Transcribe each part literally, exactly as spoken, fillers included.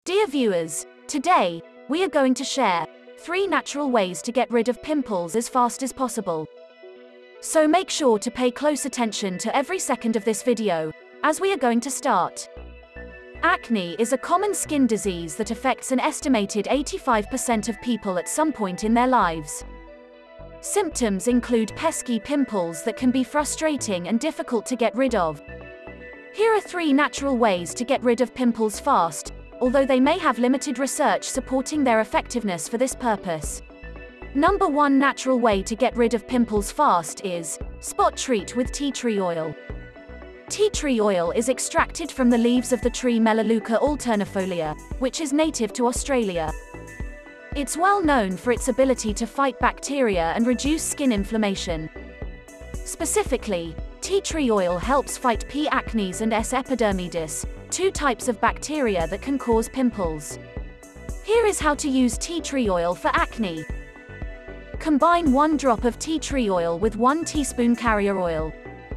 Dear viewers, today, we are going to share three natural ways to get rid of pimples as fast as possible. So make sure to pay close attention to every second of this video, as we are going to start. Acne is a common skin disease that affects an estimated eighty-five percent of people at some point in their lives. Symptoms include pesky pimples that can be frustrating and difficult to get rid of. Here are three natural ways to get rid of pimples fast, although they may have limited research supporting their effectiveness for this purpose. Number one natural way to get rid of pimples fast is spot treat with tea tree oil. Tea tree oil is extracted from the leaves of the tree Melaleuca alternifolia, which is native to Australia. It's well known for its ability to fight bacteria and reduce skin inflammation. Specifically, tea tree oil helps fight P. acnes and S. epidermidis, two types of bacteria that can cause pimples. Here is how to use tea tree oil for acne. Combine one drop of tea tree oil with one teaspoon carrier oil.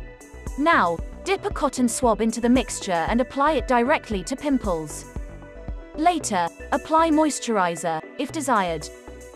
Now, dip a cotton swab into the mixture and apply it directly to pimples. Later, apply moisturizer, if desired.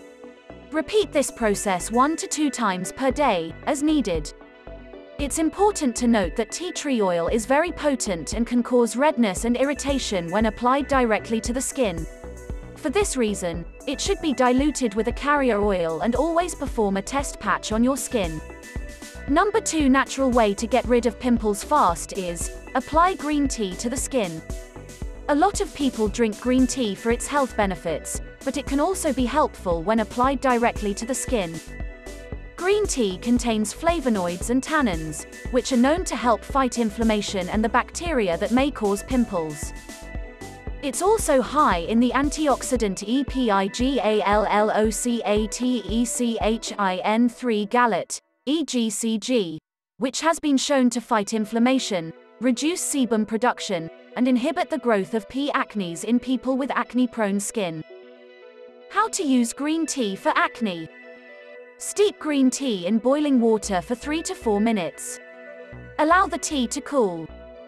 Repeat this process one to two times per day, as needed. It's important to note that tea tree oil is very potent and can cause redness and irritation when applied directly to the skin. For this reason, it should be diluted with a carrier oil and always perform a test patch on your skin. Number two natural way to get rid of pimples fast is apply green tea to the skin. A lot of people drink green tea for its health benefits, but it can also be helpful when applied directly to the skin. Green tea contains flavonoids and tannins, which are known to help fight inflammation and the bacteria that may cause pimples. It's also high in the antioxidant epigallocatechin three gallate, E G C G, which has been shown to fight inflammation, reduce sebum production, and inhibit the growth of P. acnes in people with acne-prone skin. How to use green tea for acne? Steep green tea in boiling water for three to four minutes. Allow the tea to cool.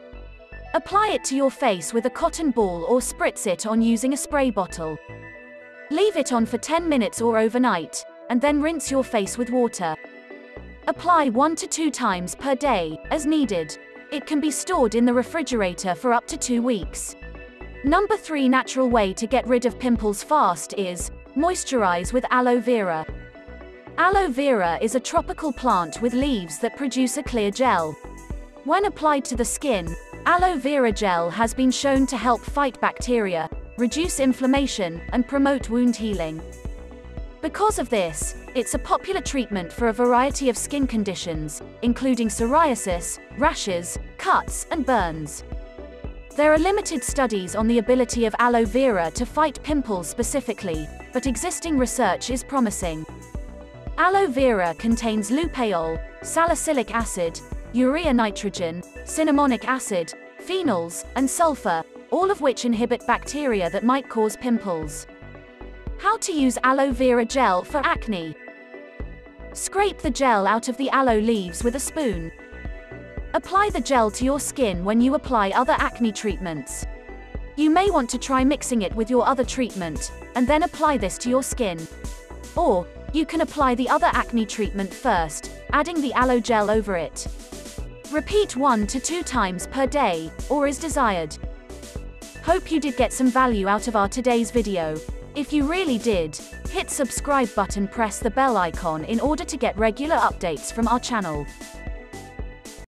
Apply it to your face with a cotton ball or spritz it on using a spray bottle. Leave it on for ten minutes or overnight, and then rinse your face with water. Apply one to two times per day, as needed. It can be stored in the refrigerator for up to two weeks. Number three natural way to get rid of pimples fast is moisturize with aloe vera. Aloe vera is a tropical plant with leaves that produce a clear gel. When applied to the skin, aloe vera gel has been shown to help fight bacteria, reduce inflammation, and promote wound healing. Because of this, it's a popular treatment for a variety of skin conditions, including psoriasis, rashes, cuts, and burns. There are limited studies on the ability of aloe vera to fight pimples specifically, but existing research is promising. Aloe vera contains lupeol, salicylic acid, urea nitrogen, cinnamonic acid, phenols, and sulfur, all of which inhibit bacteria that might cause pimples. How to use aloe vera gel for acne? Scrape the gel out of the aloe leaves with a spoon. Apply the gel to your skin when you apply other acne treatments. You may want to try mixing it with your other treatment, and then apply this to your skin. Or, you can apply the other acne treatment first, adding the aloe gel over it. Repeat one to two times per day, or as desired. Hope you did get some value out of our today's video. If you really did, hit subscribe button, press the bell icon in order to get regular updates from our channel.